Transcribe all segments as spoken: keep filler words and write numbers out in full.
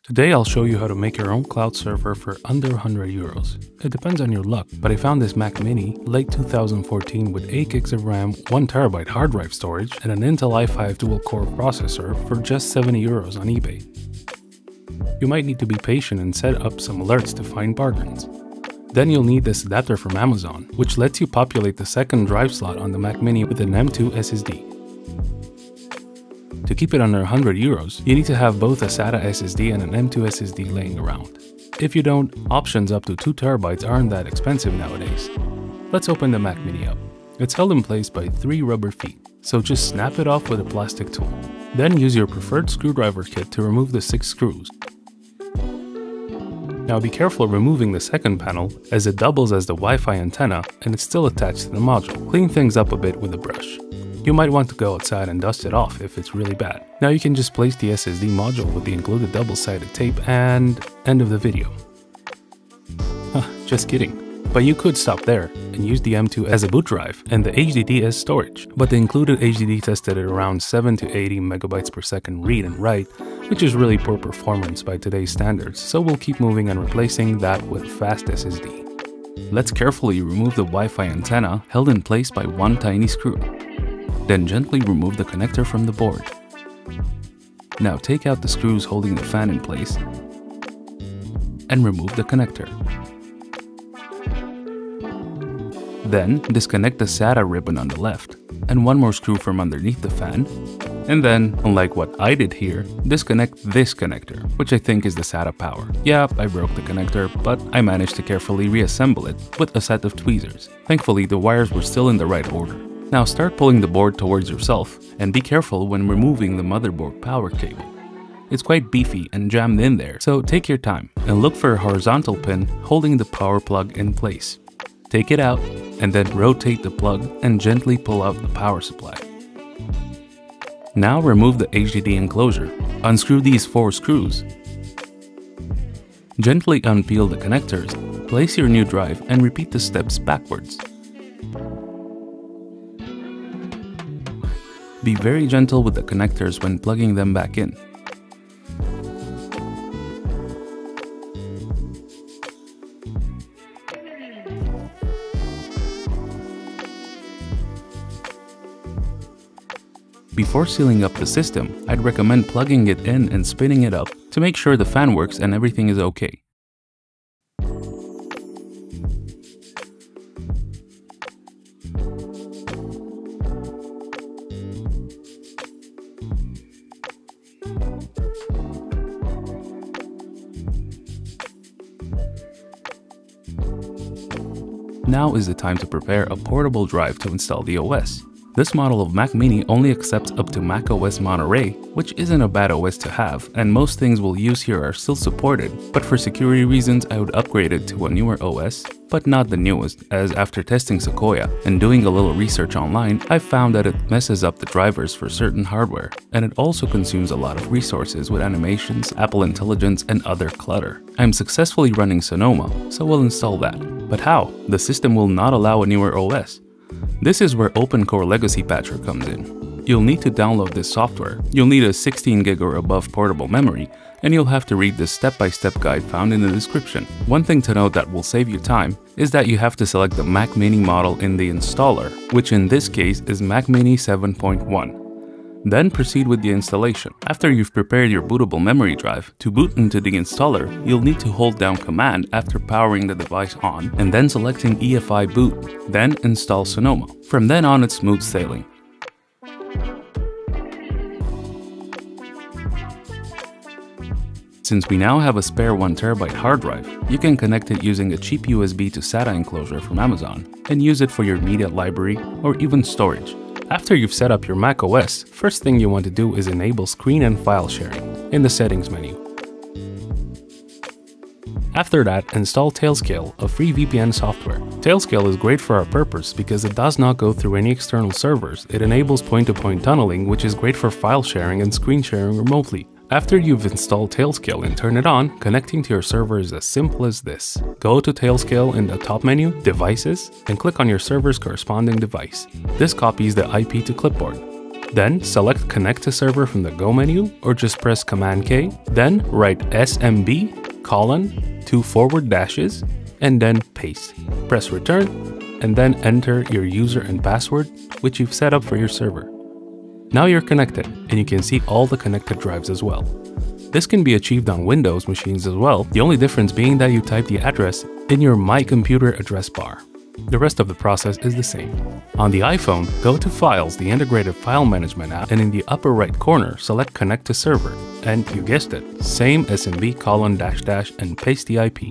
Today I'll show you how to make your own cloud server for under one hundred euros. It depends on your luck, but I found this Mac Mini late two thousand fourteen with eight gigs of RAM, one terabyte hard drive storage, and an Intel i five dual-core processor for just seventy euros on eBay. You might need to be patient and set up some alerts to find bargains. Then you'll need this adapter from Amazon, which lets you populate the second drive slot on the Mac Mini with an M two S S D. To keep it under one hundred euros, you need to have both a SATA S S D and an M two S S D laying around. If you don't, options up to two terabytes aren't that expensive nowadays. Let's open the Mac Mini up. It's held in place by three rubber feet, so just snap it off with a plastic tool. Then use your preferred screwdriver kit to remove the six screws. Now be careful removing the second panel, as it doubles as the Wi-Fi antenna and it's still attached to the module. Clean things up a bit with a brush. You might want to go outside and dust it off if it's really bad. Now you can just place the S S D module with the included double-sided tape and end of the video. Huh, just kidding. But you could stop there and use the M two as a boot drive and the H D D as storage. But the included H D D tested at around seven to eighty megabytes per second read and write, which is really poor performance by today's standards, so we'll keep moving and replacing that with a fast S S D. Let's carefully remove the Wi-Fi antenna held in place by one tiny screw. Then gently remove the connector from the board. Now take out the screws holding the fan in place and remove the connector. Then disconnect the SATA ribbon on the left and one more screw from underneath the fan. And then, unlike what I did here, disconnect this connector, which I think is the SATA power. Yeah, I broke the connector, but I managed to carefully reassemble it with a set of tweezers. Thankfully, the wires were still in the right order. Now start pulling the board towards yourself, and be careful when removing the motherboard power cable. It's quite beefy and jammed in there, so take your time and look for a horizontal pin holding the power plug in place. Take it out, and then rotate the plug and gently pull out the power supply. Now remove the H D D enclosure. Unscrew these four screws. Gently unpeel the connectors, place your new drive, and repeat the steps backwards. Be very gentle with the connectors when plugging them back in. Before sealing up the system, I'd recommend plugging it in and spinning it up to make sure the fan works and everything is okay. Now is the time to prepare a portable drive to install the O S. This model of Mac Mini only accepts up to macOS Monterey, which isn't a bad O S to have, and most things we'll use here are still supported, but for security reasons I would upgrade it to a newer O S, but not the newest, as after testing Sequoia and doing a little research online, I've found that it messes up the drivers for certain hardware, and it also consumes a lot of resources with animations, Apple Intelligence, and other clutter. I'm successfully running Sonoma, so we'll install that. But how? The system will not allow a newer O S. This is where OpenCore Legacy Patcher comes in. You'll need to download this software, you'll need a sixteen gig or above portable memory, and you'll have to read the step-by-step guide found in the description. One thing to note that will save you time is that you have to select the Mac Mini model in the installer, which in this case is Mac Mini seven point one. Then proceed with the installation. After you've prepared your bootable memory drive, to boot into the installer, you'll need to hold down Command after powering the device on and then selecting E F I boot, then install Sonoma. From then on, it's smooth sailing. Since we now have a spare one terabyte hard drive, you can connect it using a cheap U S B to SATA enclosure from Amazon and use it for your media library or even storage. After you've set up your macOS, first thing you want to do is enable screen and file sharing in the settings menu. After that, install Tailscale, a free V P N software. Tailscale is great for our purpose because it does not go through any external servers. It enables point-to-point tunneling, which is great for file sharing and screen sharing remotely. After you've installed Tailscale and turn it on, connecting to your server is as simple as this. Go to Tailscale in the top menu, Devices, and click on your server's corresponding device. This copies the I P to clipboard. Then select Connect to Server from the Go menu, or just press Command K. Then write S M B colon two forward dashes and then paste. Press return and then enter your user and password, which you've set up for your server. Now you're connected, and you can see all the connected drives as well. This can be achieved on Windows machines as well, the only difference being that you type the address in your My Computer address bar. The rest of the process is the same. On the iPhone, go to Files, the integrated file management app, and in the upper right corner, select Connect to Server, and you guessed it, same S M B colon dash dash and paste the I P.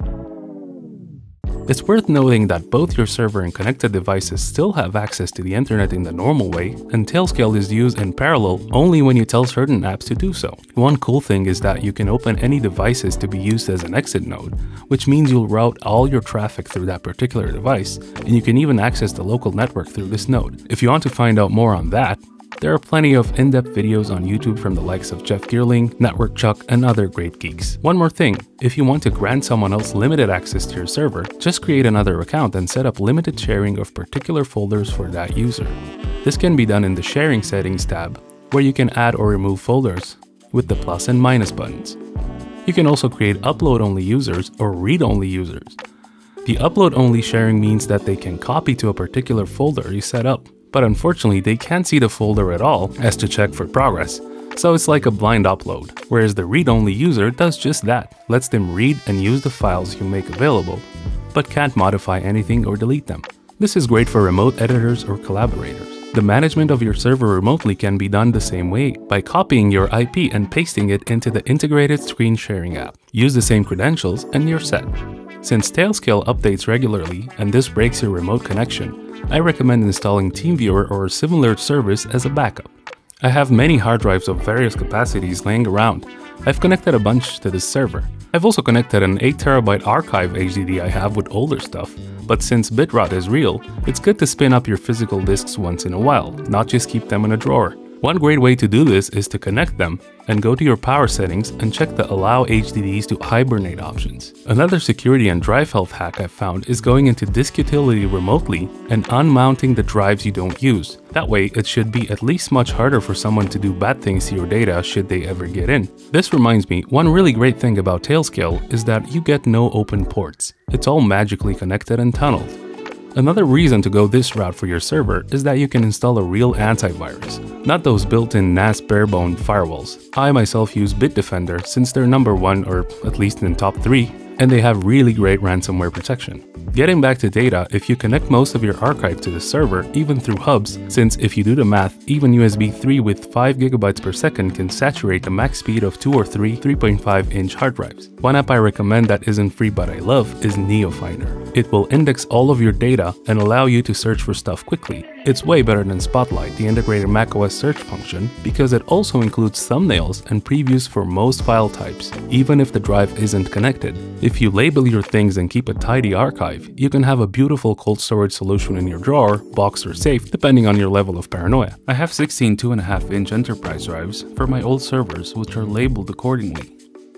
It's worth noting that both your server and connected devices still have access to the internet in the normal way, and Tailscale is used in parallel only when you tell certain apps to do so. One cool thing is that you can open any devices to be used as an exit node, which means you'll route all your traffic through that particular device, and you can even access the local network through this node. If you want to find out more on that, there are plenty of in-depth videos on YouTube from the likes of Jeff Geerling, Network Chuck, and other great geeks. One more thing, if you want to grant someone else limited access to your server, just create another account and set up limited sharing of particular folders for that user. This can be done in the Sharing Settings tab, where you can add or remove folders with the plus and minus buttons. You can also create upload-only users or read-only users. The upload-only sharing means that they can copy to a particular folder you set up, but unfortunately they can't see the folder at all as to check for progress, so it's like a blind upload, whereas the read-only user does just that, lets them read and use the files you make available, but can't modify anything or delete them. This is great for remote editors or collaborators. The management of your server remotely can be done the same way, by copying your I P and pasting it into the integrated screen sharing app. Use the same credentials and you're set. Since Tailscale updates regularly and this breaks your remote connection, I recommend installing TeamViewer or a similar service as a backup. I have many hard drives of various capacities laying around. I've connected a bunch to this server. I've also connected an eight terabyte archive H D D I have with older stuff, but since bit rot is real, it's good to spin up your physical disks once in a while, not just keep them in a drawer. One great way to do this is to connect them and go to your power settings and check the Allow H D Ds to Hibernate options. Another security and drive health hack I've found is going into Disk Utility remotely and unmounting the drives you don't use. That way, it should be at least much harder for someone to do bad things to your data should they ever get in. This reminds me, one really great thing about Tailscale is that you get no open ports. It's all magically connected and tunneled. Another reason to go this route for your server is that you can install a real antivirus, not those built-in N A S barebone firewalls. I myself use Bitdefender since they're number one, or at least in the top three, and they have really great ransomware protection. Getting back to data, if you connect most of your archive to the server, even through hubs, since if you do the math, even U S B three with five gigabytes per second can saturate the max speed of two or three three point five inch hard drives. One app I recommend that isn't free but I love is Neofinder. It will index all of your data and allow you to search for stuff quickly. It's way better than Spotlight, the integrated macOS search function, because it also includes thumbnails and previews for most file types, even if the drive isn't connected. If you label your things and keep a tidy archive, you can have a beautiful cold storage solution in your drawer, box, or safe, depending on your level of paranoia. I have sixteen two point five inch enterprise drives for my old servers, which are labeled accordingly.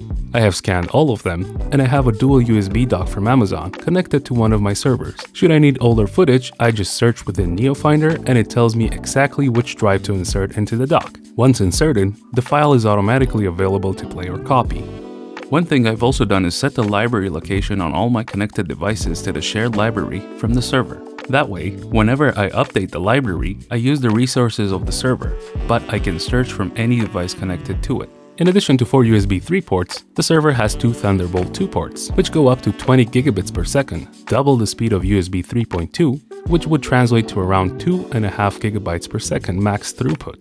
I have scanned all of them, and I have a dual U S B dock from Amazon connected to one of my servers. Should I need older footage, I just search within Neofinder and it tells me exactly which drive to insert into the dock. Once inserted, the file is automatically available to play or copy. One thing I've also done is set the library location on all my connected devices to the shared library from the server. That way, whenever I update the library, I use the resources of the server, but I can search from any device connected to it. In addition to four U S B three ports, the server has two Thunderbolt two ports, which go up to twenty gigabits per second, double the speed of U S B three point two, which would translate to around two point five gigabytes per second max throughput.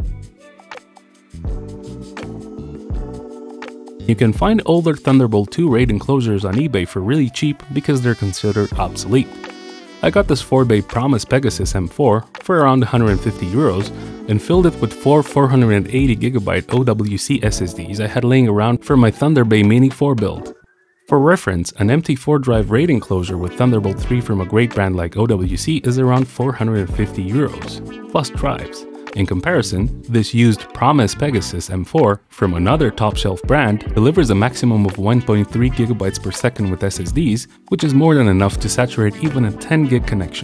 You can find older Thunderbolt two RAID enclosures on eBay for really cheap because they're considered obsolete. I got this four bay Promise Pegasus M four for around one hundred fifty euros and filled it with four four hundred eighty gigabyte O W C S S Ds I had laying around for my Thunderbay Mini four build. For reference, an M T four drive RAID enclosure with Thunderbolt three from a great brand like O W C is around four hundred fifty euros, plus drives. In comparison, this used Promise Pegasus M four from another top-shelf brand delivers a maximum of one point three gigabytes per second with S S Ds, which is more than enough to saturate even a ten gig connection.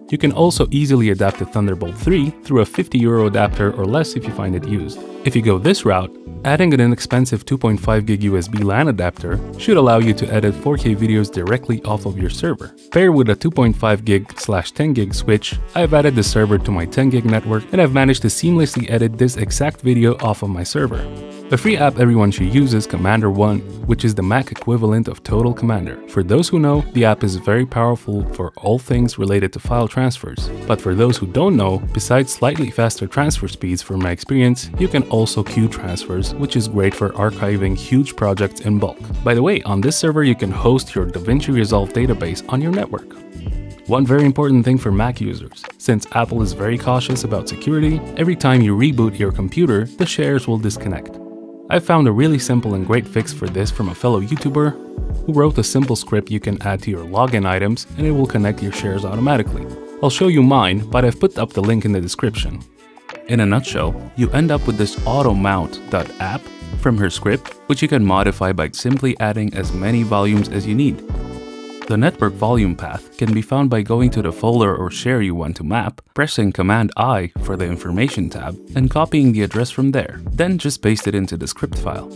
You can also easily adapt to Thunderbolt three through a fifty euro adapter or less if you find it used. If you go this route, adding an inexpensive two point five gig U S B LAN adapter should allow you to edit four K videos directly off of your server. Paired with a two point five gig slash ten gig switch, I've added the server to my ten gig network and I've managed to seamlessly edit this exact video off of my server. A free app everyone should use is CommanderOne, which is the Mac equivalent of Total Commander. For those who know, the app is very powerful for all things related to file transfers. But for those who don't know, besides slightly faster transfer speeds from my experience, you can also queue transfers, which is great for archiving huge projects in bulk. By the way, on this server you can host your DaVinci Resolve database on your network. One very important thing for Mac users, since Apple is very cautious about security, every time you reboot your computer, the shares will disconnect. I found a really simple and great fix for this from a fellow YouTuber who wrote a simple script you can add to your login items and it will connect your shares automatically. I'll show you mine, but I've put up the link in the description. In a nutshell, you end up with this Automount.app from her script, which you can modify by simply adding as many volumes as you need. The network volume path can be found by going to the folder or share you want to map, pressing Command I for the Information tab, and copying the address from there. Then just paste it into the script file.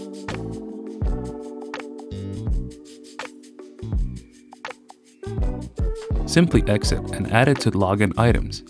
Simply exit and add it to login items.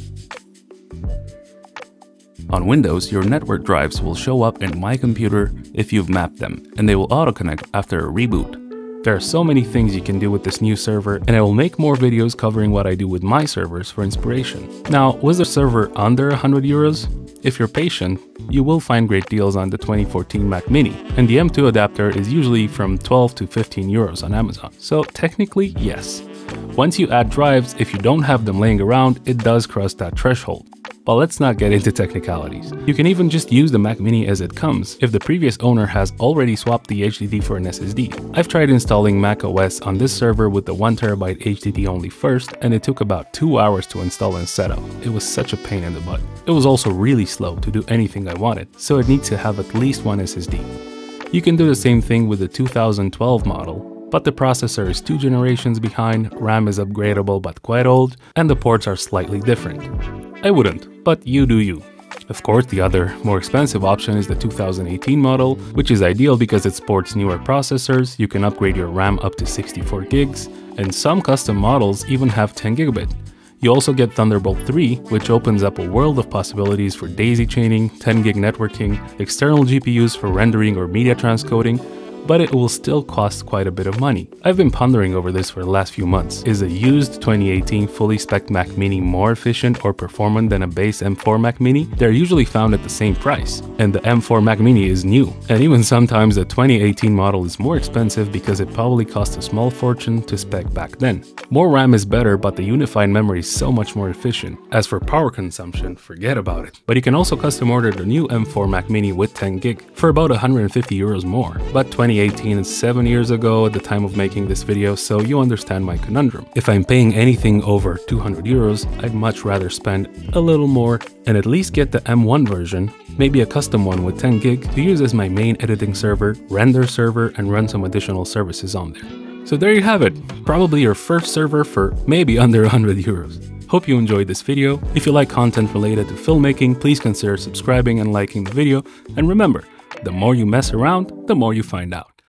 On Windows, your network drives will show up in My Computer if you've mapped them, and they will auto-connect after a reboot. There are so many things you can do with this new server, and I will make more videos covering what I do with my servers for inspiration. Now, was the server under one hundred euros? If you're patient, you will find great deals on the twenty fourteen Mac Mini, and the M two adapter is usually from twelve to fifteen euros on Amazon. So technically, yes. Once you add drives, if you don't have them laying around, it does cross that threshold. But let's not get into technicalities. You can even just use the Mac Mini as it comes, if the previous owner has already swapped the H D D for an S S D. I've tried installing macOS on this server with the one terabyte H D D only first, and it took about two hours to install and set up. It was such a pain in the butt. It was also really slow to do anything I wanted, so it needs to have at least one S S D. You can do the same thing with the two thousand twelve model, but the processor is two generations behind, RAM is upgradable but quite old, and the ports are slightly different. I wouldn't, but you do you. Of course, the other, more expensive option is the two thousand eighteen model, which is ideal because it sports newer processors, you can upgrade your RAM up to sixty-four gigs, and some custom models even have ten gigabit. You also get Thunderbolt three, which opens up a world of possibilities for daisy chaining, ten gig networking, external G P Us for rendering or media transcoding, but it will still cost quite a bit of money. I've been pondering over this for the last few months. Is a used twenty eighteen fully spec'd Mac Mini more efficient or performant than a base M four Mac Mini? They're usually found at the same price, and the M four Mac Mini is new. And even sometimes the twenty eighteen model is more expensive because it probably cost a small fortune to spec back then. More RAM is better, but the unified memory is so much more efficient. As for power consumption, forget about it. But you can also custom order the new M four Mac Mini with ten gig for about one hundred fifty euros more. But twenty eighteen is seven years ago at the time of making this video, so you understand my conundrum. If I'm paying anything over two hundred euros, I'd much rather spend a little more and at least get the M one version, maybe a custom one with ten gig, to use as my main editing server, render server, and run some additional services on there. So there you have it, probably your first server for maybe under one hundred euros. Hope you enjoyed this video. If you like content related to filmmaking, please consider subscribing and liking the video, and remember, the more you mess around, the more you find out.